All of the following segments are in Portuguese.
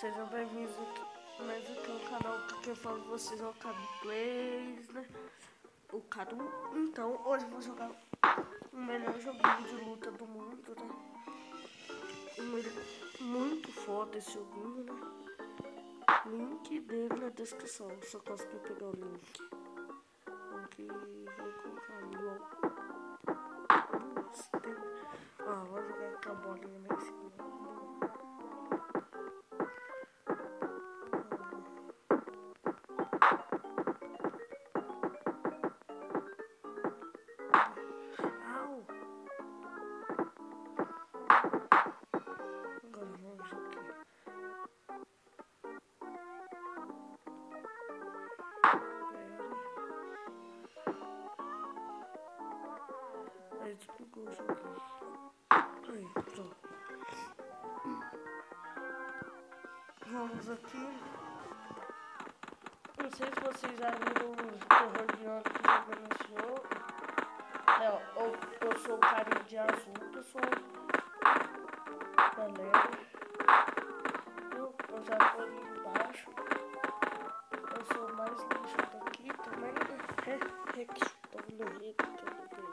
Sejam bem-vindos mais aqui no canal, que quem fala com vocês é o Cadu Plays, né? O Cadu. Então, hoje eu vou jogar o melhor joguinho de luta do mundo, né? Muito foda esse joguinho, né? Link dele na descrição, só consegui pegar o link. Aqui, vou colocar ali, ó. Vou jogar com a bolinha lá em cima. Aí desbugou o joguinho. Aí, pronto. Vamos aqui. Não sei se vocês já viram o terror biônico jogando esse jogo. Eu sou o carinha de azul, pessoal. Galera. Eu já tô ali embaixo. Eu sou o mais lixo daqui também. Tô no rico, tudo bem.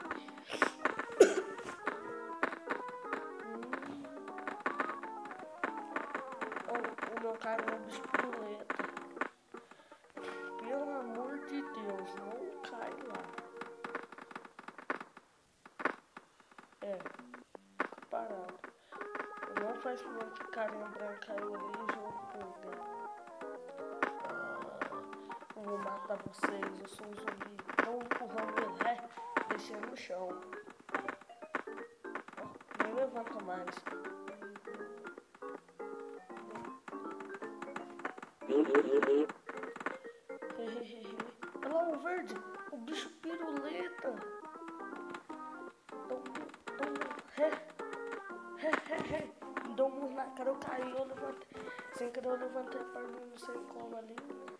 O meu cara é um bicho piruleta. Pelo amor de Deus, não cai lá. Parado. Não faz mal que carinha branca caiu ali e jogo pulga. Eu vou matar vocês, eu sou um zumbi. Não empurrando ele, deixei no chão. Nem levanta mais. Olha lá o verde, o bicho piruleta. Me deu um murro na cara, eu caí, eu levantei. Sem querer eu levantei a perna, não sei como ali.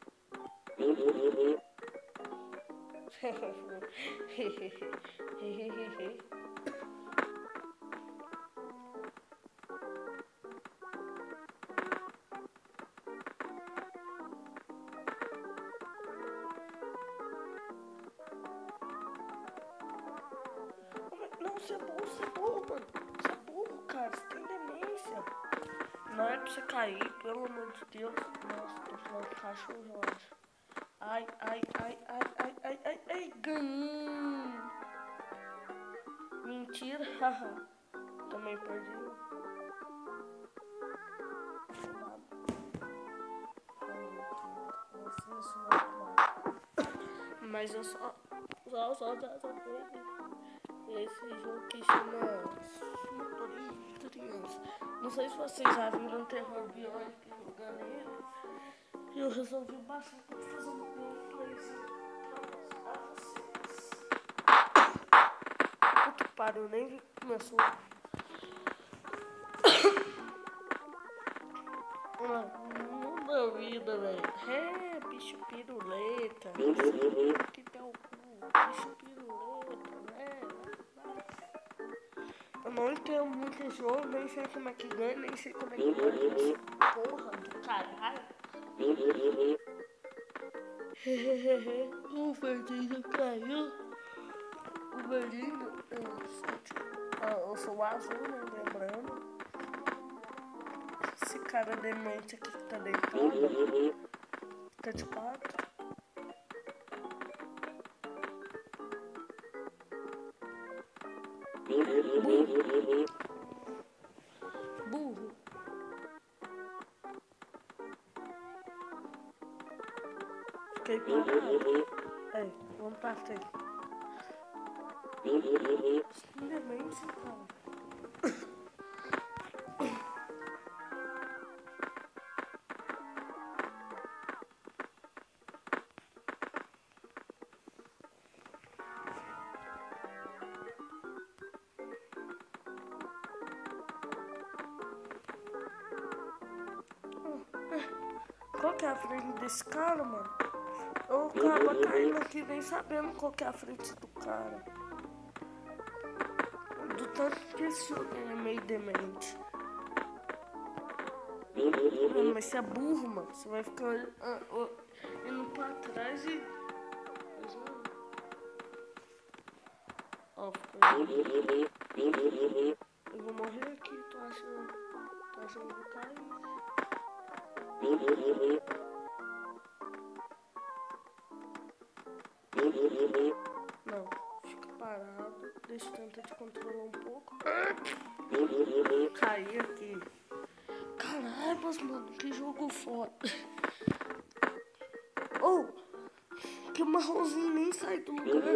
Não, você é burro, mano. Você é burro, cara. Você tem demência. Não é pra você cair, pelo amor de Deus. Nossa, tô falando cachorro, eu acho. Ai, ganhei. Mentira, haha. Também perdi. Mas eu só esse jogo que chama Criança. Não sei se vocês já viram um terror biônico jogando ele. E eu resolvi baixar pra fazer um gameplay pra vocês. Puta que pariu, nem vi que começou. Não vida, velho. Bicho piruleta. Que tal o cu? Bicho piruleta, né? Eu não entendo muito esse jogo, nem sei como é que ganha, nem sei como é que ganha. Porra do caralho. O verdinho caiu. O verdinho. Eu sou o azul, né? Lembrando. Esse cara demente aqui que tá deitado. Tá de quatro. Burro. Fiquei parado. Aí, vamos pra frente. Demência, cara. Qual que é a frente desse cara, mano? O cara caindo aqui nem sabendo qual que é a frente do cara. Do tanto que esse jogo é meio demente. vendo? Mas você é burro, mano. Você vai ficar indo pra trás e... Ó, ficou aí. Eu vou morrer aqui, tô achando que eu vou cair. Não, fica parado. Deixa eu tentar te controlar um pouco. Caí aqui. Caramba, mano, que jogo foda. Oh, que marronzinho nem sai do lugar.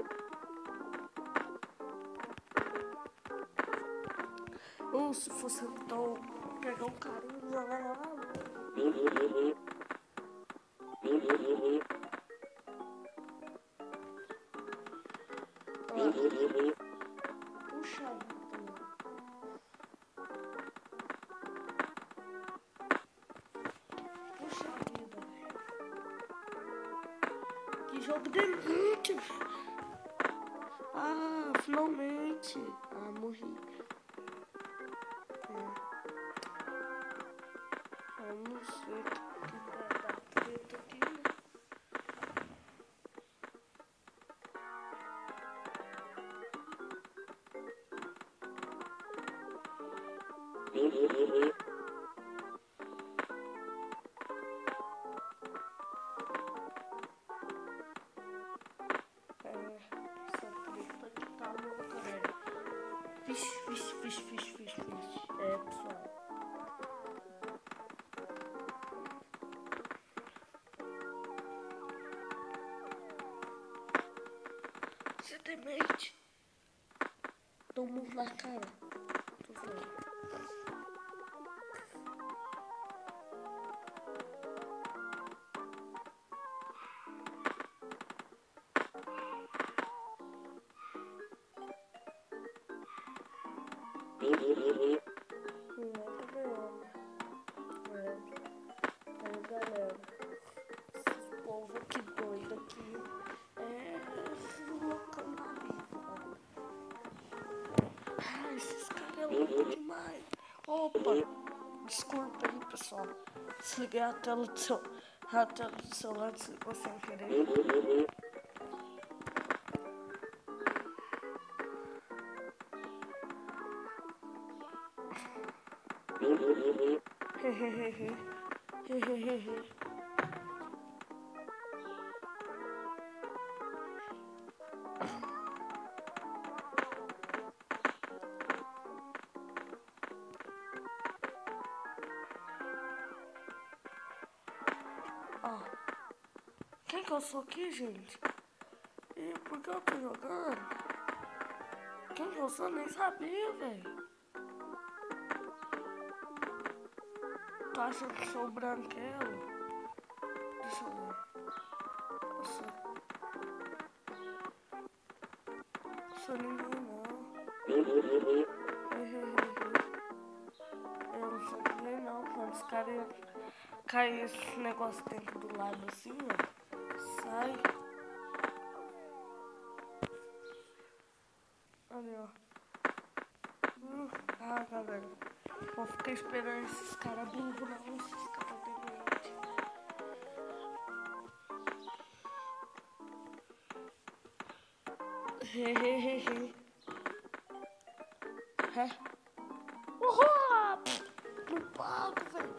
Ou se fosse então pegar um carinho e jogar lá. Puxa vida. Puxa vida. Que jogo demente. Ah, finalmente. Ah, morri. Vamos ver o que vai dar treta aqui, né? Essa treta aqui tá louca, velho. Vixe. É, pessoal. Você tem mente? Dá um murro na cara. Tô vendo. Não tá ganhando. Aí, galera. Esse povo que doido aqui. Loucão da vida. Ai, esses caras é louco demais. Opa, desculpa aí, pessoal. Desliguei a tela do celular, desligou sem querer. Quem que eu sou aqui, gente? E por que eu tô jogando? Quem que eu sou? Nem sabia, velho. Tô achando que sou branquelo. Deixa eu ver. Eu sou ninguém, não. Eu não sou ninguém, não. Quando os caras caem esse negócio dentro do lado assim, ó. Sai. Ali, ó. Ah, galera. Vou ficar esperando esses caras burros, não. Esses caras dementes. Uhul! No palco, velho.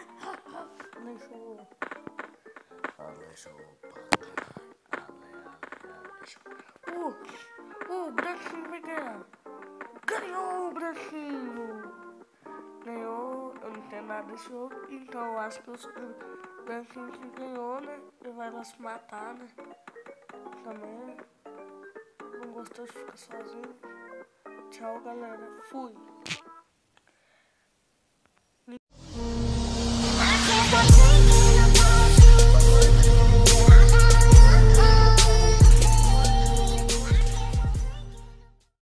O branquinho vai ganhar. Ganhou o branquinho. Ganhou, eu não tenho nada desse jogo. Então eu acho que o branquinho que ganhou, né? Ele vai lá se matar, né? Também. Não gostou de ficar sozinho. Tchau, galera. Fui.